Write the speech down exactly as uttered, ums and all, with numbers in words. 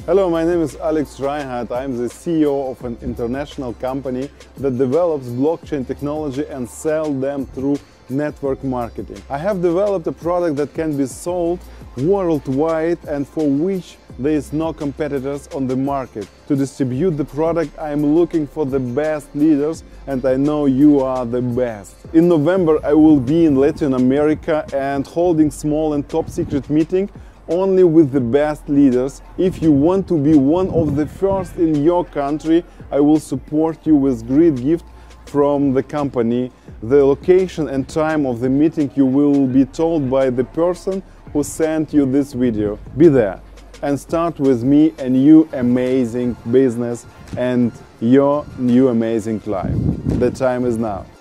Hello, my name is Alex Reinhardt. I'm the C E O of an international company that develops blockchain technology and sell them through network marketing. I have developed a product that can be sold worldwide and for which there is no competitors on the market. To distribute the product, I am looking for the best leaders, and I know you are the best. In November, I will be in Latin America and holding small and top secret meeting only with the best leaders. If you want to be one of the first in your country, I will support you with great gift from the company. The location and time of the meeting you will be told by the person who sent you this video. Be there and start with me a new amazing business and your new amazing life. The time is now.